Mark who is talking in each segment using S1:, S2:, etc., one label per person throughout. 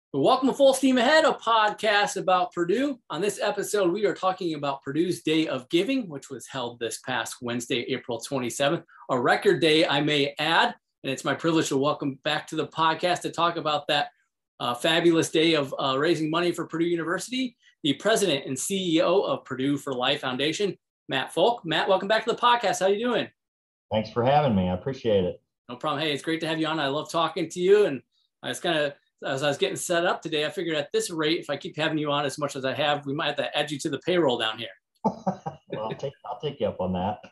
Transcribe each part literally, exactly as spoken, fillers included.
S1: Welcome to Full Steam Ahead, a podcast about Purdue. On this episode, we are talking about Purdue's Day of Giving, which was held this past Wednesday, April twenty-seventh, a record day, I may add. And it's my privilege to welcome back to the podcast to talk about that uh, fabulous day of uh, raising money for Purdue University, the president and C E O of Purdue for Life Foundation, Matt Folk. Matt, welcome back to the podcast. How are you doing?
S2: Thanks for having me. I appreciate it.
S1: No problem. Hey, it's great to have you on. I love talking to you. And I was kind of As I was getting set up today, I figured at this rate, if I keep having you on as much as I have, we might have to add you to the payroll down here.
S2: Well, I'll take, I'll take you up on that.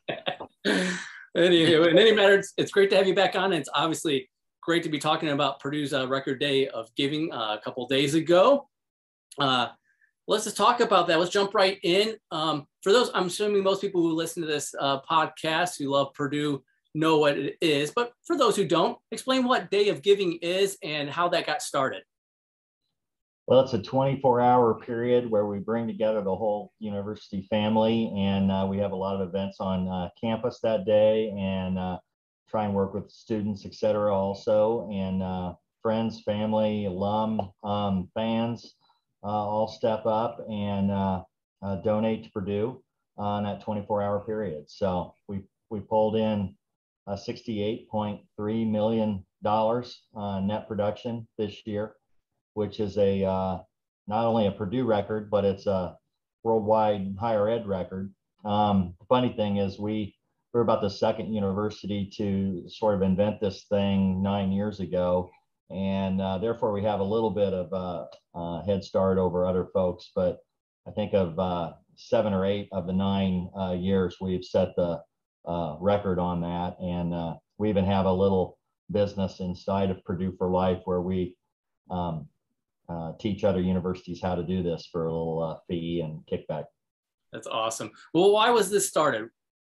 S1: Anyway, in any matter, it's, it's great to have you back on. It's obviously great to be talking about Purdue's uh, record day of giving uh, a couple of days ago. Uh, let's just talk about that. Let's jump right in. Um, for those, I'm assuming most people who listen to this uh, podcast who love Purdue know what it is, but for those who don't, explain what Day of Giving is and how that got started.
S2: Well, it's a twenty-four hour period where we bring together the whole university family, and uh, we have a lot of events on uh, campus that day, and uh, try and work with students, et cetera, also, and uh, friends, family, alum, um, fans uh, all step up and uh, uh, donate to Purdue on that twenty-four hour period. So we we pulled in Uh, sixty-eight point three million dollars uh, net production this year, which is a uh, not only a Purdue record, but it's a worldwide higher ed record. Um, the funny thing is we we're about the second university to sort of invent this thing nine years ago, and uh, therefore we have a little bit of a, a head start over other folks. But I think of uh, seven or eight of the nine uh, years we've set the Uh, record on that, and uh, we even have a little business inside of Purdue for Life where we um, uh, teach other universities how to do this for a little uh, fee and kickback.
S1: That's awesome. Well, why was this started?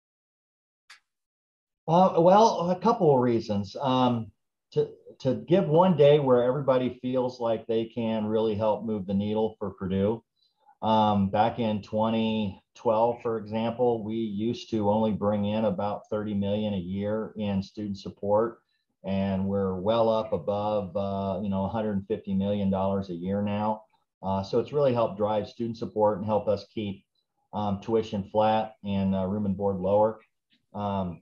S2: Uh, well, a couple of reasons. Um, to to give one day where everybody feels like they can really help move the needle for Purdue. Um, back in twenty twelve, for example, we used to only bring in about thirty million a year in student support, and we're well up above, uh, you know, one hundred fifty million dollars a year now. Uh, so it's really helped drive student support and help us keep um, tuition flat and uh, room and board lower. Um,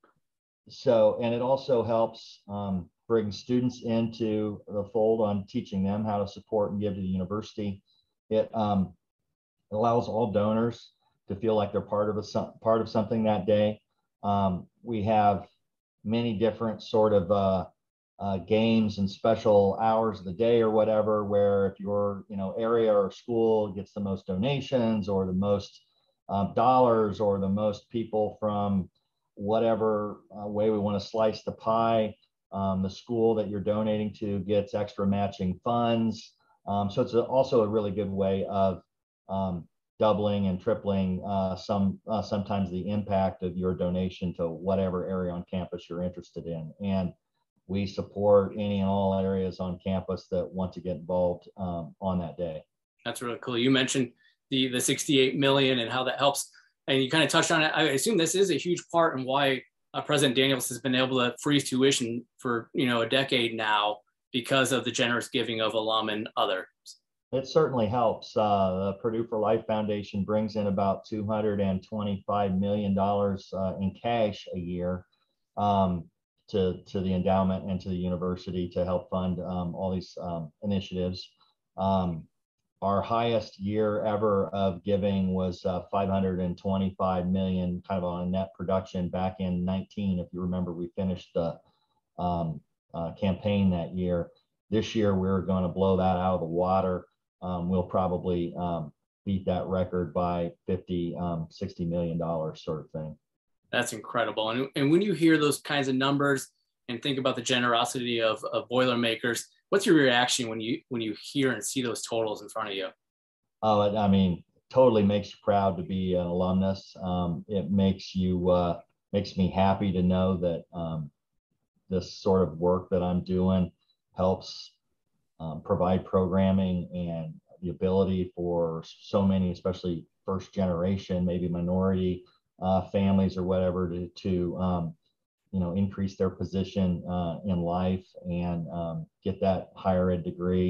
S2: so, and it also helps um, bring students into the fold on teaching them how to support and give to the university. It um, allows all donors to feel like they're part of a part of something that day. Um, we have many different sort of uh, uh, games and special hours of the day or whatever, where if your you know area or school gets the most donations or the most uh, dollars or the most people from whatever uh, way we want to slice the pie, um, the school that you're donating to gets extra matching funds. Um, so it's a, also a really good way of um, doubling and tripling uh, some uh, sometimes the impact of your donation to whatever area on campus you're interested in. And we support any and all areas on campus that want to get involved um, on that day.
S1: That's really cool. You mentioned the the sixty-eight million and how that helps, and you kind of touched on it. I assume this is a huge part in why uh, President Daniels has been able to freeze tuition for you know a decade now, because of the generous giving of alum and others.
S2: It certainly helps. Uh, the Purdue for Life Foundation brings in about two hundred twenty-five million dollars uh, in cash a year um, to, to the endowment and to the university to help fund um, all these um, initiatives. Um, our highest year ever of giving was uh, five hundred twenty-five million dollars, kind of on a net production back in nineteen. If you remember, we finished the um, uh, campaign that year. This year, we're going to blow that out of the water. Um, we'll probably um, beat that record by fifty, um, sixty million dollars sort of thing.
S1: That's incredible. And, and when you hear those kinds of numbers and think about the generosity of, of Boilermakers, what's your reaction when you when you hear and see those totals in front of you?
S2: Oh, I mean, totally makes you proud to be an alumnus. Um, it makes you uh, makes me happy to know that um, this sort of work that I'm doing helps Um, provide programming and the ability for so many, especially first generation, maybe minority uh, families or whatever, to, to um, you know, increase their position uh, in life and um, get that higher ed degree.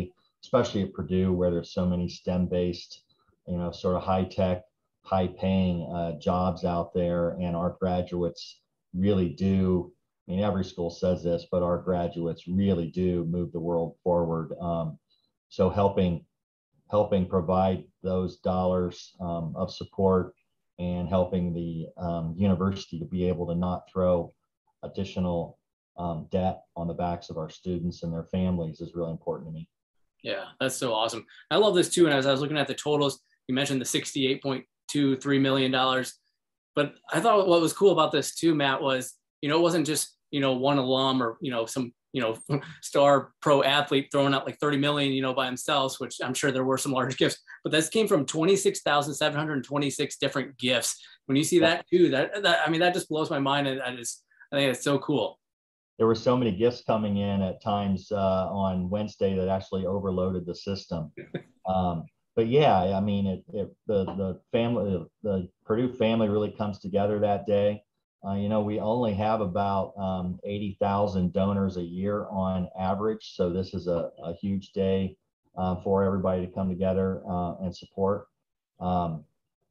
S2: especially at Purdue, where there's so many STEM-based, you know, sort of high-tech, high-paying uh, jobs out there, and our graduates really do. I mean, every school says this, but our graduates really do move the world forward. Um, so helping helping provide those dollars um, of support and helping the um, university to be able to not throw additional um, debt on the backs of our students and their families is really important to me.
S1: Yeah, that's so awesome. I love this too. And as I was looking at the totals, you mentioned the sixty-eight point two three million dollars. But I thought what was cool about this too, Matt, was, you know, it wasn't just, you know, one alum or, you know, some, you know, star pro athlete throwing out like thirty million, you know, by themselves, which I'm sure there were some large gifts, but this came from twenty-six thousand seven hundred twenty-six different gifts. When you see that too, that, that, I mean, that just blows my mind. And I just, I think it's so cool.
S2: There were so many gifts coming in at times uh, on Wednesday that actually overloaded the system. Um, but yeah, I mean, it, it, the, the family, the Purdue family really comes together that day. Uh, you know, we only have about um, eighty thousand donors a year on average. So this is a, a huge day uh, for everybody to come together uh, and support. Um,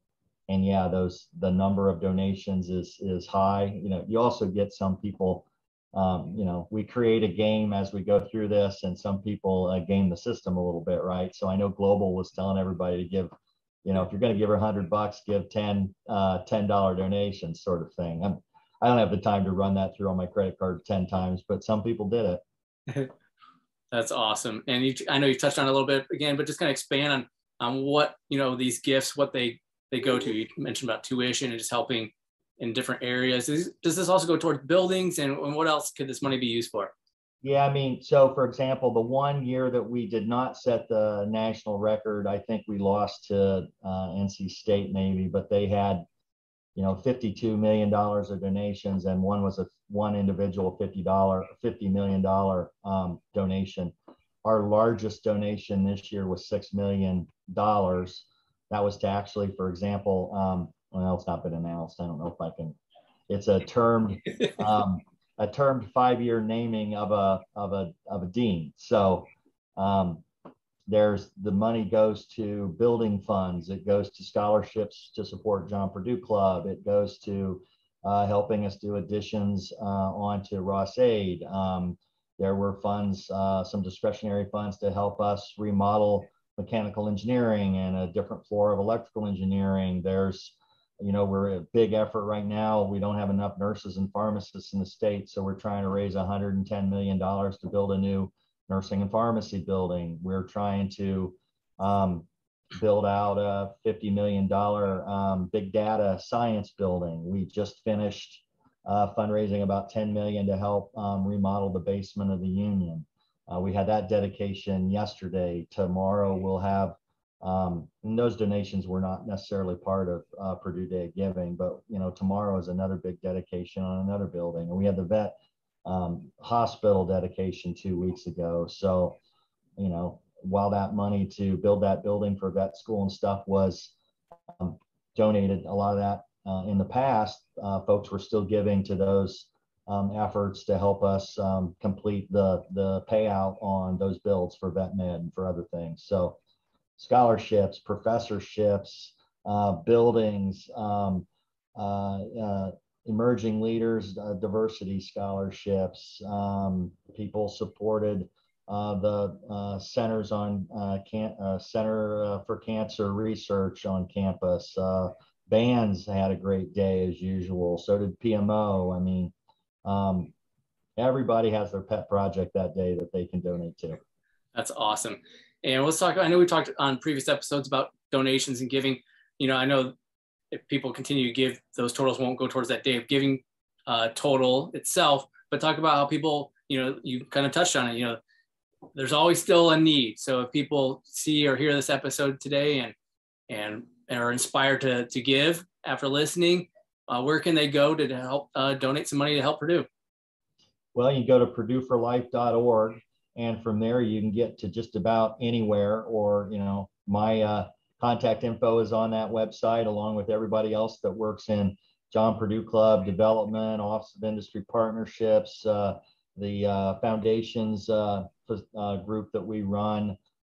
S2: and yeah, those, the number of donations is, is high. You know, you also get some people, um, you know, we create a game as we go through this, and some people uh, game the system a little bit, right? So I know Global was telling everybody to give, you know, if you're going to give her a hundred bucks, give ten, uh, ten dollar donations, sort of thing. I'm, I don't have the time to run that through on my credit card ten times, but some people did
S1: it. That's awesome. And you, I know you touched on it a little bit again, but just kind of expand on on what, you know, these gifts, what they they go to. You mentioned about tuition and just helping in different areas. Does, does this also go towards buildings, and, and what else could this money be used for?
S2: Yeah, I mean, so for example, the one year that we did not set the national record, I think we lost to uh, N C State maybe, but they had, you know, fifty-two million dollars of donations, and one was a one individual fifty dollar, fifty million dollar um, donation. Our largest donation this year was six million dollars. That was to actually, for example, um, well, it's not been announced. I don't know if I can, it's a termed, um, a termed five-year naming of a, of a, of a dean. So um, there's, the money goes to building funds. It goes to scholarships to support John Purdue Club. It goes to uh, helping us do additions uh, onto Ross Aid. Um, there were funds, uh, some discretionary funds to help us remodel mechanical engineering and a different floor of electrical engineering. There's, you know, we're a big effort right now. We don't have enough nurses and pharmacists in the state, so we're trying to raise one hundred ten million dollars to build a new nursing and pharmacy building. We're trying to um, build out a fifty million dollars um, big data science building. We just finished uh, fundraising about ten million dollars to help um, remodel the basement of the Union. Uh, we had that dedication yesterday. Tomorrow we'll have, um, and those donations were not necessarily part of uh, Purdue Day of Giving, but you know, tomorrow is another big dedication on another building. And we had the vet um, hospital dedication two weeks ago. So, you know, while that money to build that building for vet school and stuff was um, donated, a lot of that uh, in the past, uh, folks were still giving to those um, efforts to help us um, complete the, the payout on those builds for vet med and for other things. So scholarships, professorships, uh, buildings, um, uh, uh, emerging leaders, uh, diversity scholarships. Um, people supported uh, the uh, centers on uh, can uh, Center uh, for Cancer Research on campus. Uh, bands had a great day as usual. So did P M O. I mean, um, everybody has their pet project that day that they can donate to.
S1: That's awesome. And let's talk, I know we talked on previous episodes about donations and giving. You know, I know if people continue to give, those totals won't go towards that day of giving uh, total itself, but talk about how people, you know, you kind of touched on it, you know, there's always still a need. So if people see or hear this episode today and and are inspired to, to give after listening, uh, where can they go to, to help uh, donate some money to help Purdue?
S2: Well, you go to purdue for life dot org, and from there you can get to just about anywhere, or, you know, my uh, contact info is on that website, along with everybody else that works in John Purdue Club development, Office of Industry Partnerships, uh, the uh, foundations uh, uh, group that we run.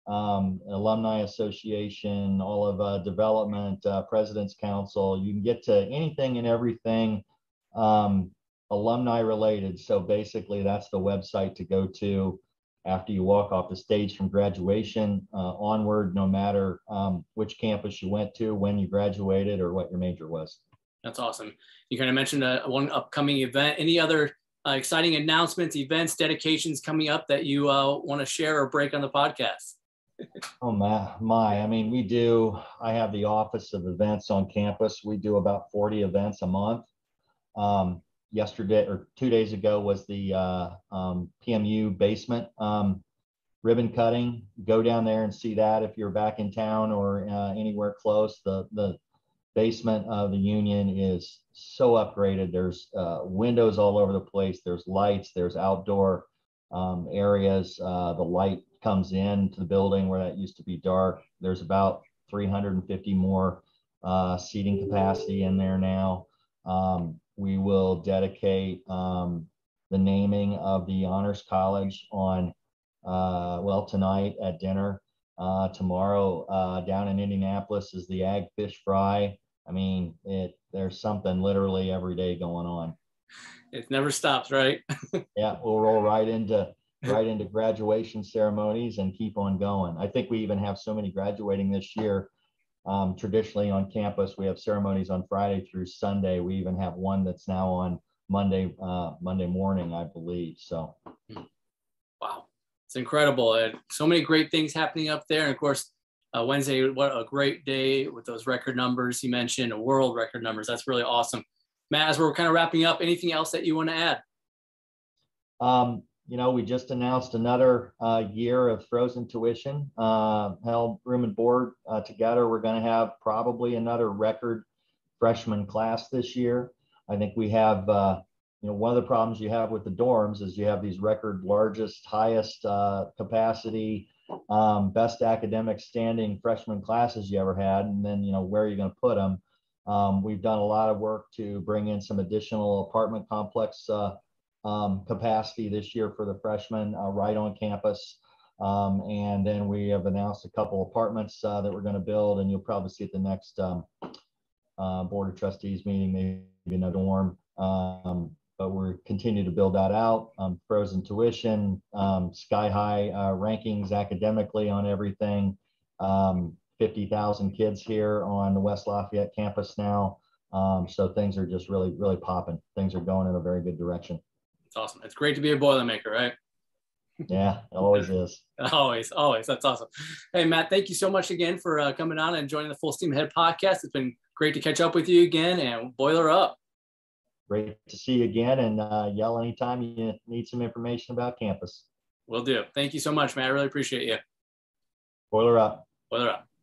S2: um, Alumni Association, all of uh, development, uh, President's Council. You can get to anything and everything um, alumni related. So basically that's the website to go to after you walk off the stage from graduation uh, onward, no matter um, which campus you went to, when you graduated, or what your major was.
S1: That's awesome. You kind of mentioned uh, one upcoming event. Any other uh, exciting announcements, events, dedications coming up that you uh, want to share or break on the podcast?
S2: Oh my, my, I mean, we do, I have the Office of Events on campus. We do about forty events a month. Um, yesterday or two days ago was the uh, um, P M U basement um, ribbon cutting. Go down there and see that if you're back in town or uh, anywhere close. The, the basement of the Union is so upgraded. There's uh, windows all over the place. There's lights, there's outdoor um, areas. Uh, the light comes into the building where that used to be dark. There's about three hundred fifty more uh, seating capacity in there now. Um, we will dedicate um, the naming of the Honors College on, uh, well, tonight at dinner. Uh, tomorrow uh, down in Indianapolis is the Ag Fish Fry. I mean, it there's something literally every day going on.
S1: It never stops, right?
S2: Yeah, we'll roll right into right into graduation ceremonies and keep on going. I think we even have so many graduating this year. Um, traditionally on campus, we have ceremonies on Friday through Sunday. We even have one that's now on Monday, uh, Monday morning, I believe. So,
S1: wow, it's incredible. And so many great things happening up there. And of course, uh, Wednesday, what a great day with those record numbers you mentioned, world record numbers. That's really awesome. Matt, as we're kind of wrapping up, anything else that you want to add?
S2: Um, you know, we just announced another uh, year of frozen tuition, uh, held room and board uh, together. We're going to have probably another record freshman class this year. I think we have, uh, you know, one of the problems you have with the dorms is you have these record largest, highest uh, capacity, um, best academic standing freshman classes you ever had. And then, you know, where are you going to put them? Um, we've done a lot of work to bring in some additional apartment complex uh, Um, capacity this year for the freshmen uh, right on campus. Um, and then we have announced a couple apartments uh, that we're going to build, and you'll probably see at the next um, uh, Board of Trustees meeting, maybe in a dorm. Um, but we're continuing to build that out. Um, frozen tuition, um, sky high uh, rankings academically on everything. Um, fifty thousand kids here on the West Lafayette campus now. Um, so things are just really, really popping. Things are going in a very good direction.
S1: It's awesome. It's great to be a Boilermaker, right?
S2: Yeah, it always is.
S1: always, always. That's awesome. Hey, Matt, thank you so much again for uh, coming on and joining the Full Steam Ahead podcast. It's been great to catch up with you again, and boiler up.
S2: Great to see you again, and uh, yell anytime you need some information about campus.
S1: Will do. Thank you so much, Matt. I really appreciate you.
S2: Boiler up.
S1: Boiler up.